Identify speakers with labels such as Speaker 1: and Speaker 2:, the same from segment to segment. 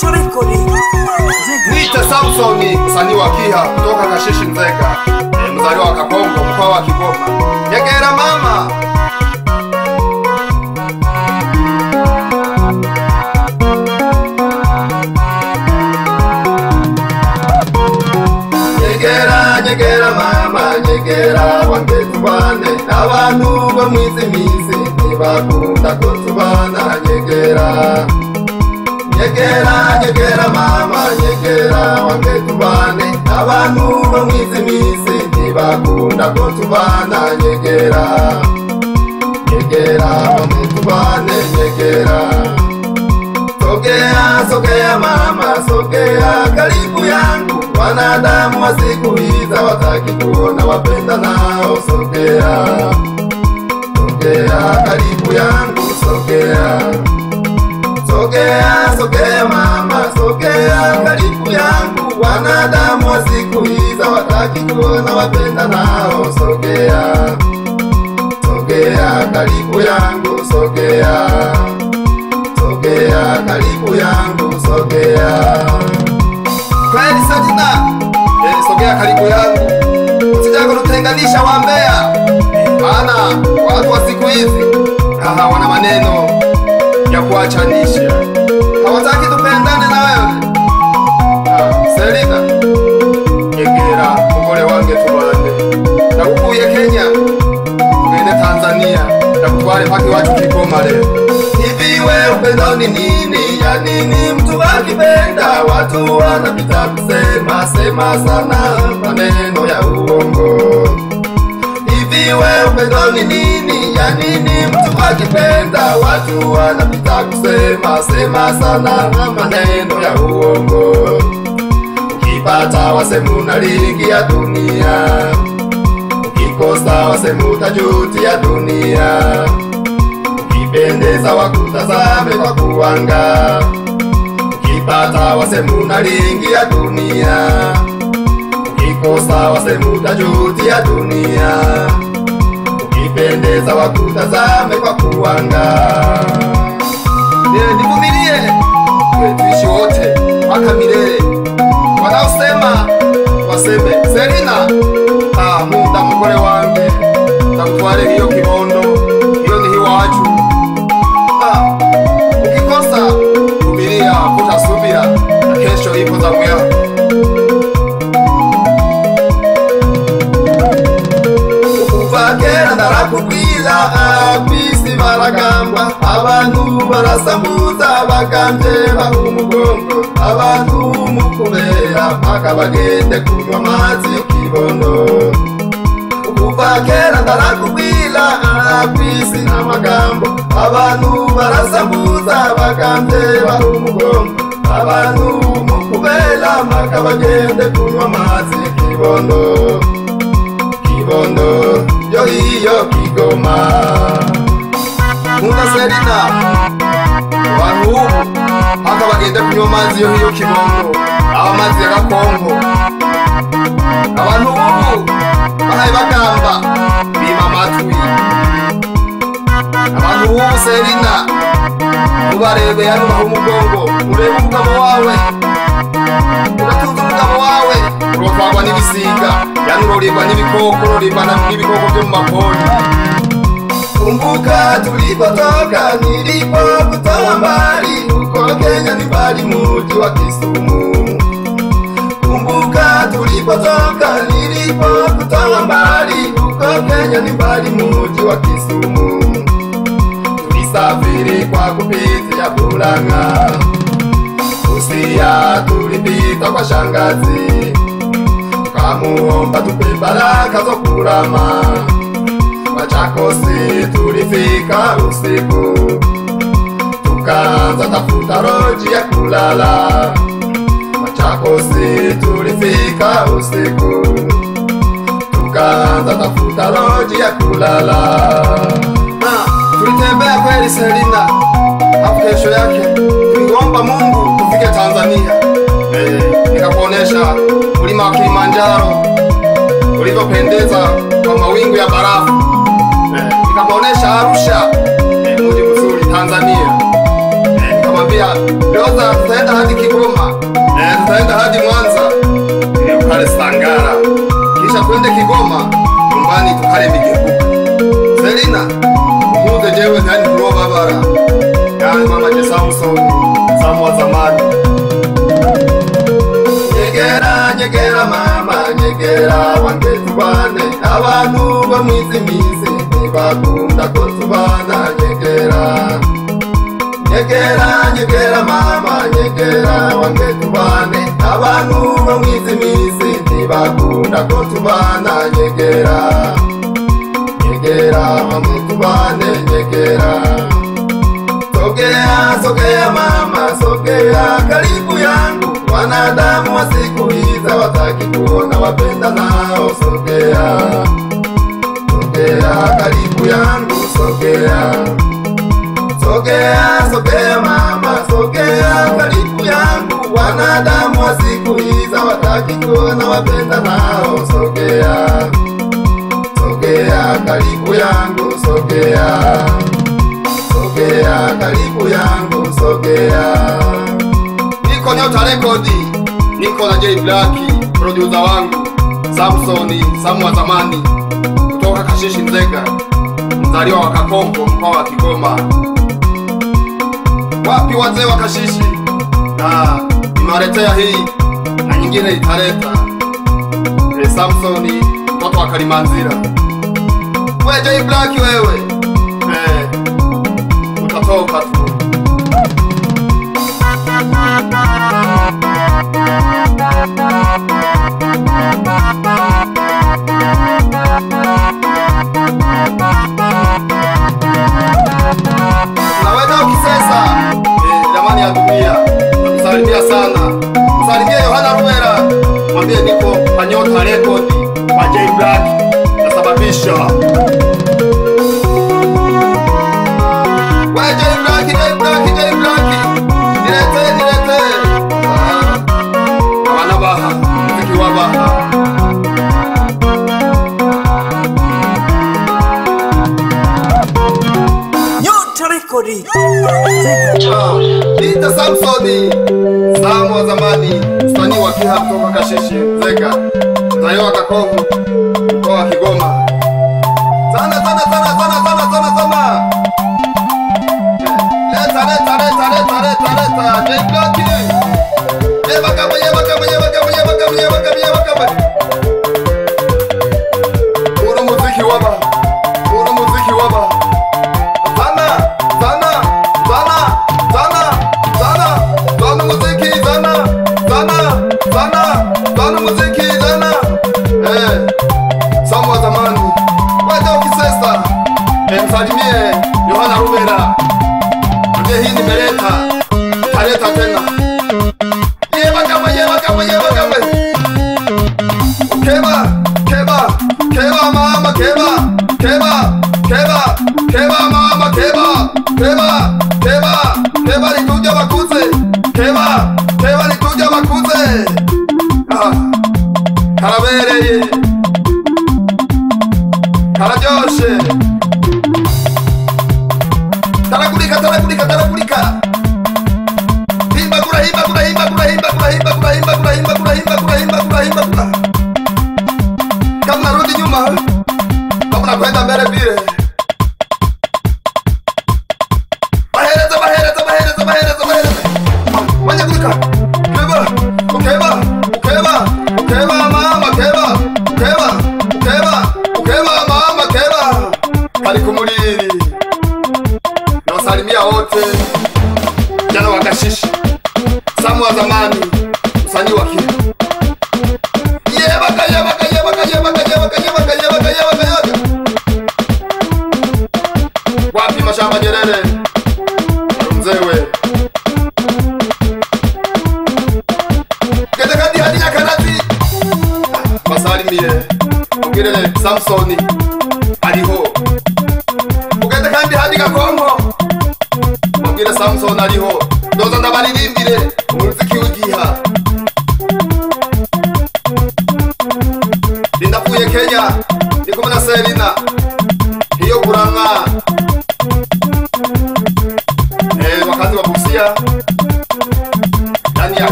Speaker 1: Nita Samsoni, msanii wa Kiha kutoka Kashishi Nzega, mzaliwa wa Kakongo, mkoa wa Kigoma. Nyegera mama. Nyegera mama, nyegera wange tubane, abantu bo mwizi misi ntibakunda ko tubana. Nyegera mama, nyegera wange tubane, abantu bo mwizi misi ntibakunda ko tubana. Nyegera wange tubane, nyegera. Sogea mama, sogea karibu yangu. Wanadamu wa siku hizi wataki kuona wapenda nao. Sogea karibu yangu, sogea mama, sogea karibu yangu. Wanadamu wa siku hizi wataki kuona wapenda nao. Sogea karibu yangu, sogea karibu yangu, sogea. Kweli Sajina, sogea karibu yangu. Usijako nutenganisha wambea. Maana watu wa siku hizi wana maneno ya kuachanisha. Hawataki tupendane na wewe. Selina, nyegera mugore wange tubane. Nakukuye Kenya, ugende Tanzania, nakutware mpaka iwacu Kigoma leo. Hivi wewe upendo ni nini? Ya nini mtu akipenda watu wanapita kusema sana maneno ya uongo? Hivi wewe upendo ni nini? Ya nini mtu akipenda watu wanapita kusema sana maneno ya uongo? Ukipata wasemu na ligi ya dunia, ukikosa wasemu tajuti ya dunia. Ukipendeza wakutazame kwa kuwanga, ukipata wasemu na ligi ya dunia. Ukikosa wasemu tajuti ya dunia. Ukipendeza wakutazame kwa kuwanga. Nivumilie, tuishi wote mpaka milele. Wanaosema waseme. Selina, muda mugore wange, takutware hiyo kibondo, hiyo ni hiwacu. Ukikosa vumilia, utasubira na kesho ipo zamu yako. Kuva kera ndarakubwira kwisi baragamba, abantu barasambuza baganje bahumugongo. Abantu mukubera mpaka bagende kunywa amazi y'ikibondo. Kuva kera ndarakubwira kwisi n'amagambo, abantu barasambuza baganje bahumugongo. Abantu mukubera mpaka bagende kunywa amazi y'ikibondo. Kibondo yo hiyo Kigoma. Nkunda Selina, abantu mpaka bagende kunywa amazi yo hiyo Kibondo, amazi ya Gakongo. Abantu bahaye bagamba bima amatwi. Abantu Selina, ubarebe hano bahumugongo, urebe umugabo wawe, uratunze umugabo wawe, urotwagwa n'ibisiga, uroribwa n'ibikoko, uroribwa n'ibikoko byo mu mapori. Kumbuka tulipotoka, nilipokutoa mbali, uko Kenya ni mbali mji wa Kisumu. Kumbuka tulipotoka, nilipokutoa mbali, uko Kenya ni mbali mji wa Kisumu. Tulisafiri kwa kupitia Bulanga, Busia tulipita kwa shangazi, tukamuomba tupe baraka za kurama. Machakosi tulifika usiku, tukaanza tafuta roji ya kulala. Machakosi tulifika usiku, tukaanza tafuta roji ya kulala. Tulitembea kweli Selina, hapo kesho yake tuliomba Mungu tufike Tanzania. Nikakuonesha mlima wa Kilimanjaro ulivyopendeza kwa mawingu ya barafu. Nikakuonesha Arusha, mji mzuri Tanzania. Nikamwambia nakwambia leo tutaenda hadi Kigoma. Tutaenda hadi Mwanza. Ukale Sangara. Kisha twende Kigoma, nyumbani tukale Migegu. Selina, muze jewe nani kuwa babara. Yani mama je Samson, Samu wa zamani. Nyegera, nyegera mama, nyegera wange tubane. Abantu bamwizimize, ntibakunda ko tubana. Nyegera, nyegera, nyegera mama, nyegera wange tubane. Abantu bamwizimize, ntibakunda ko tubana. Nyegera, nyegera wange tubane. Nyegera, sogea, sogea mama, sogea karibu yangu. Wanadamu wa siku hizi wataki kuona wapenda nao. Sogea, sogea karibu yangu. Sogea, sogea, sogea mama, sogea karibu yangu. Wanadamu wa siku hizi wataki kuona wapenda nao. Sogea, sogea karibu yangu. Sogea, sogea karibu yangu. Sogea. Niko Nyota Rekodi, niko na J Black, producer wangu Samson, Samu wa zamani, kutoka Kashishi Nzega, mzaliwa wa Kakonko, mkoa wa Kigoma. Wapi wazee wa Kashishi? Nimewaletea hii na nyingine italeta. Samson, mtoto wa Kalimanzira. Wewe J Black wewe, utatoka tu. Naweza ukisesa jamani ya dunia, nakusalimia sana. Msalimie Yohana Ruwera, mwambie niko kwa Nyota Rekodi kwa J Black nasababisha. Wewe J Black, J Black, J Black, nilete, nilete. Wana baha, mziki wa baha.
Speaker 2: Nyota Rekodi.
Speaker 1: Ita Samsoni, Samu wa zamani, msanii wa Kiha kutoka Kashishi Nzega, mzaliwa wa Kakonko, mkoa wa Kigoma. Sana sana sana sana sana sana sana. Leta leta leta leta leta leta J Black. Yeba kama yeba kama yeba kama yeba kama yeba kama yeba kama. Uru muziki waba. Uru muziki waba. Sana sana sana sana sana sana muziki sana sana sana sana muziki sana. Samu wa zamani. Wacha ukisesa. Msalimie Yohana Ruwera. Ndiye hii nimeleta. Taleta tena. Yeba kama yeba kama yeba kama. Keba, keba, keba mama keba, keba, keba, keba mama keba, keba, keba, keba nikuja bakuze, keba, keba nikuja bakuze. Karabereye, karajoshe, taragulika, taragulika, taragulika. Himba kura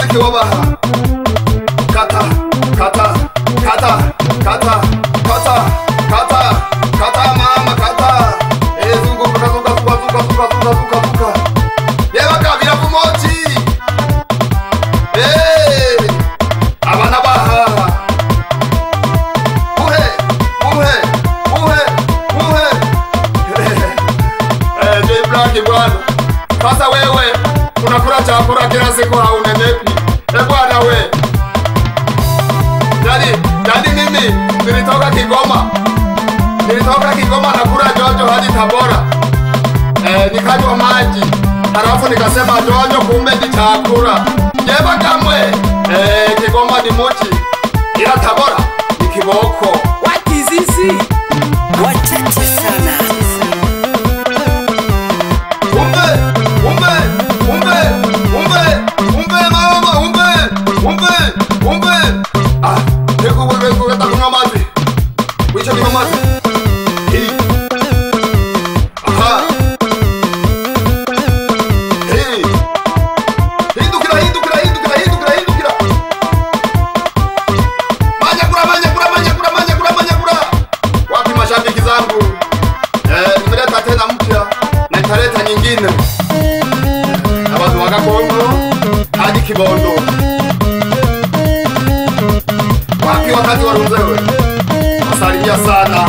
Speaker 1: muziki wabaha. Kata, kata, kata, kata, kata, kata, kata mama kata. Zunguka, zunguka, zunguka, zunguka, zunguka, zunguka. Yeba kabira kumoti. Abana baha. Muhe, muhe, muhe, muhe. Jay Black bwana. Sasa wewe unakula chakula kila siku haunenepi. Bwana we. Jadi mimi nilitoka Kigoma. Nilitoka Kigoma na kula Jojo hadi Tabora. Nikanywa maji. Halafu nikasema Jojo kumbe ni chakula. Jeba kamwe. Kigoma ni mochi. Ila Tabora ni kiboko.
Speaker 2: Wakizizi wachache sana.
Speaker 1: Umbe mama, umbe. Heku kata kunywa maji. Wicho kunywa maji. Aha. Hindukira. Manyakura. Wapi mashabiki zangu? Nimeleta tena mpya na nitaleta nyingine. Abantu wakakongo hadi Kibondo. Wapi wakati warunzewe? Masalimia sana.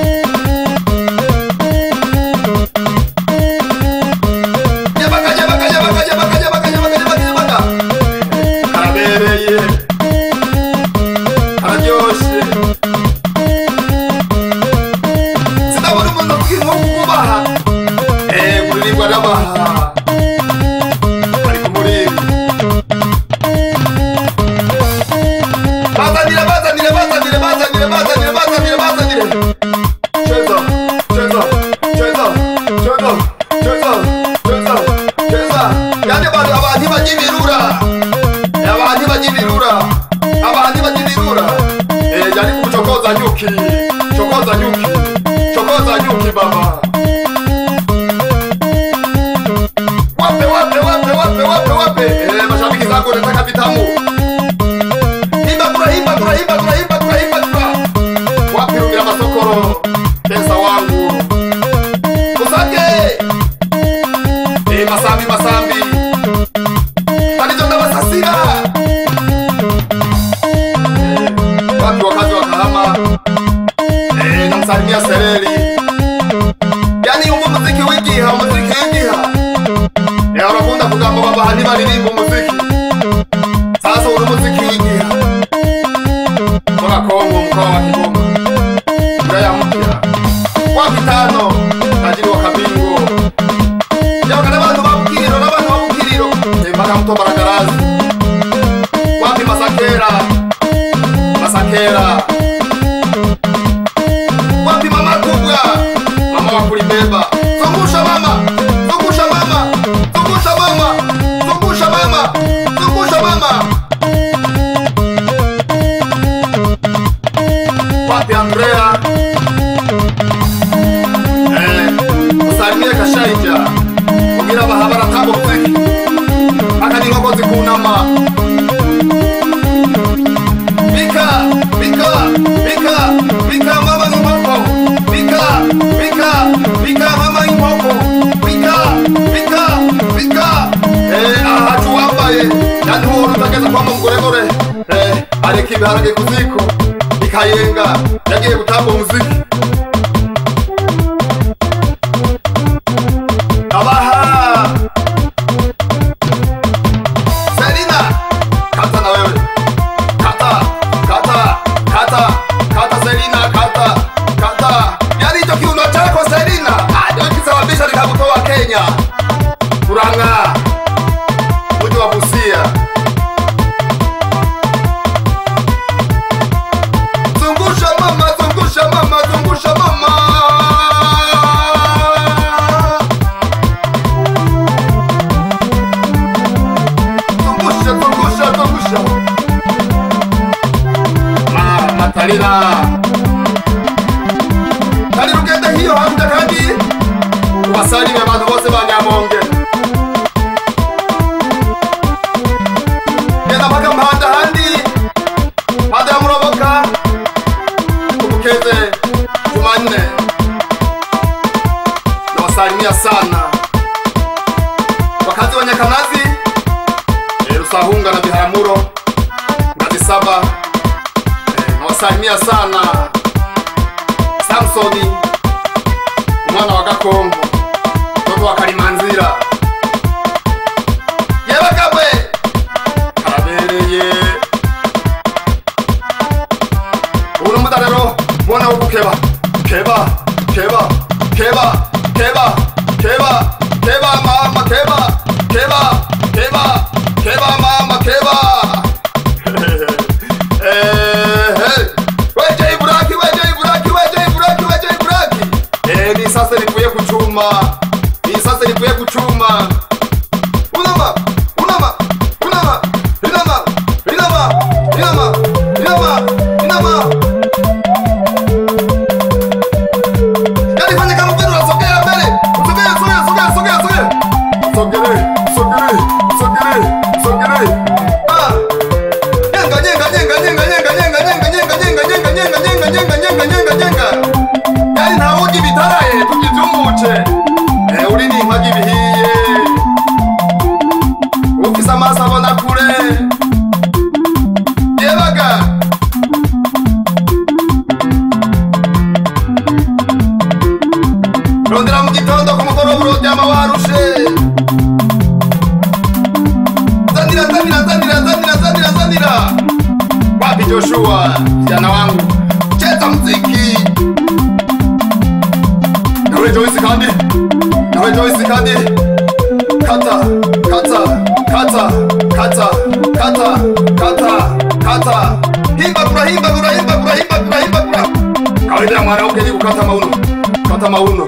Speaker 1: Jebaka. Karabereye. Kararyoshe. Sinabona umuntu kugira nko kubaha. Kuririmba n'abaha. Ariko muri Bazanire. Cheza. Yani abantu bajibirura. Yani kuchokoza nyuki. Chokoza nyuki baba. Wape. Mashabiki zangu nataka vitamu. Imba. Wapi Rugira Masokoro? Pesa wangu. Kusake. Masambi. Kanijonda Masasira. Wapi wakazi wa Kahama? Namsalimia Sereri. Yani muziki wigiha. Urakunda kugamba baba hadi baririmba umuziki. Sasa uri muziki wigiha. Mwana Kongo mkoa wa Kigoma. Mraya mpya. Wapi tano? Tajiri wa Kabingo. Jawa n'abantu babukiriro. Mpaka mto Baragarazi. Wapi Masakera. Wapi mama kubwa? Mama wa kulibeba. Zungusha mama. Wapi Andrea? Usalimie Kashaija. Kugira bahabara tabo kweki. Akani ngoko zikunama. Bika mama ngoko. Bika mama ngoko. Bika. Hatuwamba ye. Yani huo utakeza kwa mgoregore. Alikibiharage kuziko. Ikayenga. Yagiye gutamba umuziki. Abaha. Selina. Kata na wewe. Kata Selina. Kata. Yani hicho kiuno chako Selina. Ndio kisababisha nikakutoa Kenya. Kuranga. Mji wa Busia. Zungusha mama. Zungusha. Matalina. Kali rugenda hiyo hamda kandi. Wasalime abantu bose banyamonge. Bunga na Biharamulo ngazi 7. Nawasalimia sana Samsoni mwana wa Gakongo mtoto wa Kalimanzira yebagabwe karabereye uno mudarero mwana wo keba keba keba keba keba keba keba mama keba keba keba keba mama keba weje buraki weje buraki weje buraki weje buraki ni sasa nikuye kuchuma ni sasa nikuye kuchuma unama unama unama inama inama inama inama inama yani fanya kama vile unasogea mbele usogea sogea sogea sogea sogea sogea sogea ah jenga jenga jenga jenga jenga jenga jenga jenga jenga jenga jenga jenga jenga jenga jenga jenga yani ntawugi bitaraye tukitumbuce urini impagi bihiye ufise amaso abona kure yebaga rondera mu gitondo ku mugoroba uryama warushe zanira zanira zanira zanira zanira zanira wapi Joshua jana wangu cheza mziki nawe Joyce kandi nawe Joyce kandi kata kata kata kata kata kata kata himba kura himba kura himba kura himba kura himba kura kawaida mwana ukeje kukata mauno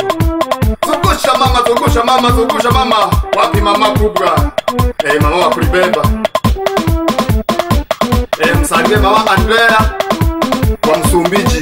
Speaker 1: zungusha mama wapi mama kubwa mama wa kulibeba msalimie mama Andrea wa Msumbiji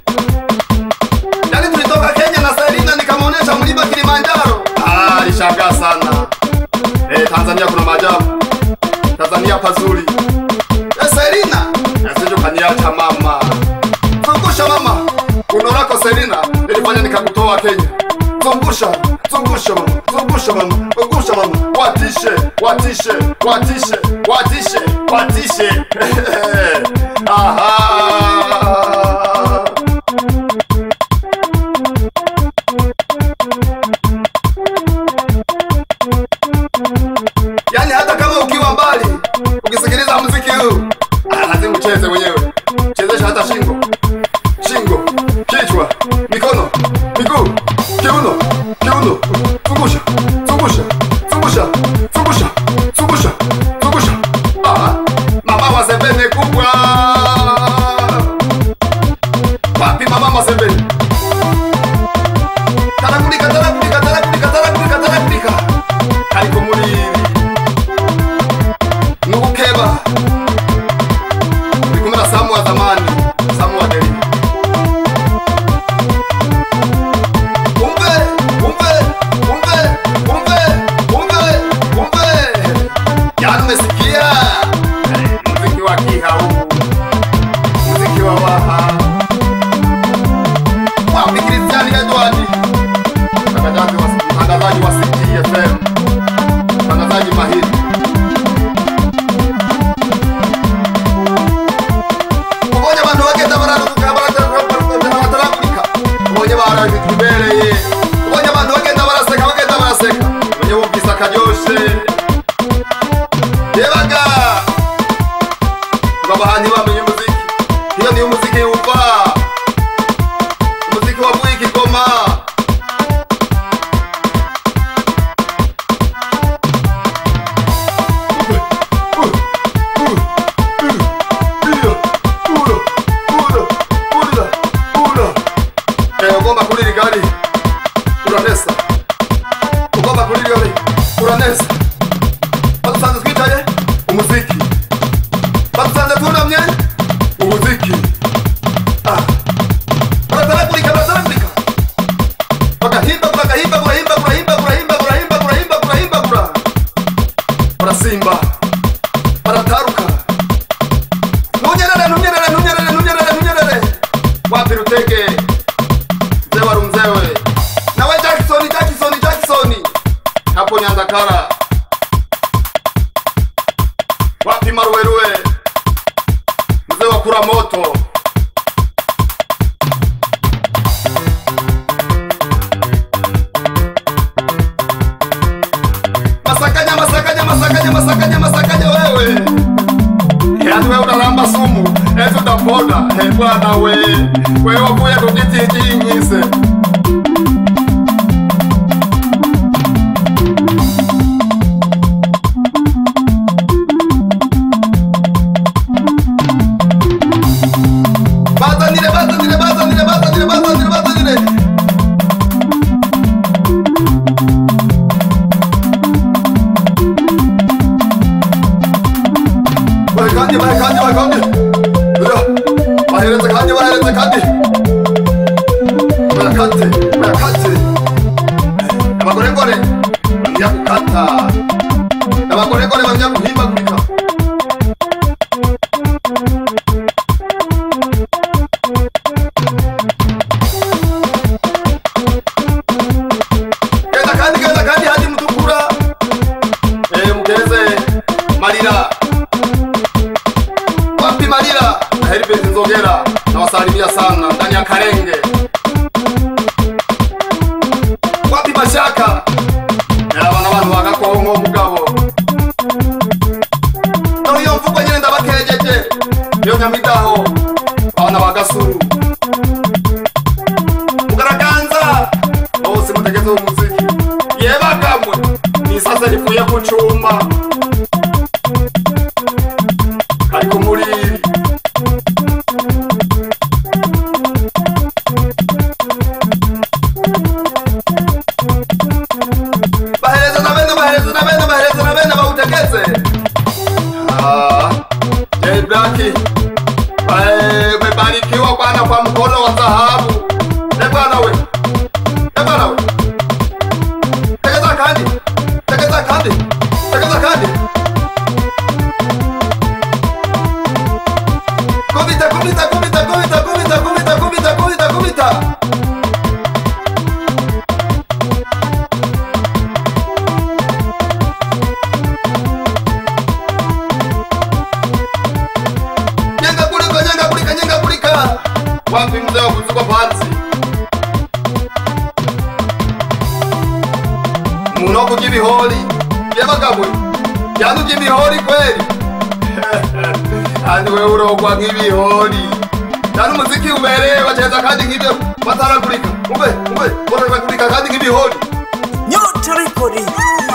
Speaker 1: yani tulitoka Kenya na Serena nikamuonesha mlima Kilimanjaro alishangaa sana Tanzania kuna maajabu Tanzania pazuri Serena asije kaniacha mama zungusha mama unalako Serena nilifanya nikakutoa Kenya zungusha mama zungusha mama zungusha mama watishe watishe watishe watishe watishe aha yani hata kama ukiwa mbali ukisikiliza muziki huu lazima ucheze mwenyewe chezesha hata shingo kichwa mikono miguu kiuno zungusha zungusha zungusha zungusha zungusha zungusha mama wa Sebene kubwa wapi mama wa Sebene tarabulika tarabulika tarabulika tarabulika tarabulika kaliko muri nukeba nikumena Samu wa zamani Samu wa deli umesikia muziki wa Kihau muziki wa Waha wapi Christian Edward mtangazaji wa CTFM mtangazaji mahiri kubonya bantu bagenda baratarabulika kubonya barabitubereye kubonya bantu bagenda baraseka mwenye wumvise akaryoshe yebaga babahanyi bamenye muziki hiyo ni muziki uva muziki wa bwiki goma ugomba kurira igari uranesa ugomba kurira igari uranesa badusanze twicaye umuziki badusanze tunamye kura moto. Masakanya wewe. Yaani wewe unalamba sumu, eti utapona. Bwana wewe wakuya kujitiji ngise. Nawasalimia sana ndani ya Karenge. Wapi Mashaka? Abana bantu bagakongo mugabo. No yo mvugo nyine ndabakejeje. Yo nyamitaho. Abana bagasuru. Mugaraganza. Bose mutegeze umuziki. Yeba kamwe. Ni sasa nifuye kuchuma. Ariko muri umebarikiwa bwana kwa mkono wa dhahabu. Bwana we. Tegeza kandi. Kubita. Wapi mzee wa kuzuka panzi? Muno kujibiholi. Yabagabwe. Yanu jibiholi kweli. Ani wewe urogwa ngibiholi. Yanu muziki umerewe wacheza kandi ngibyo bataragurika. Umbe bora bagurika kandi ngibiholi.
Speaker 2: Nyota recording.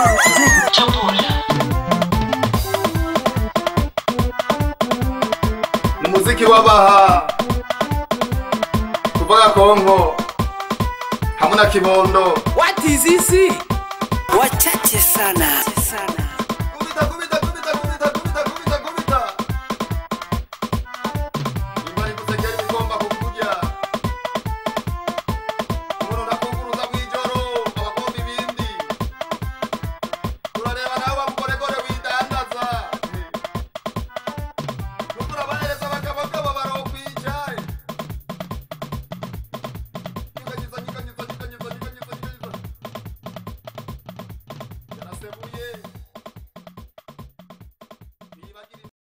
Speaker 1: Muziki wabaha. Kubaga Kongo hamuna Kibondo.
Speaker 2: What is this? Wachache sana.
Speaker 1: Kubita. Imani kusekeri migomba kukuja. Umuntu nakunguruza mwijoro abakombi bindi. Turareba nawe mukoregore widandaza. Turabahereza abagabo barokwicaye. Sebuye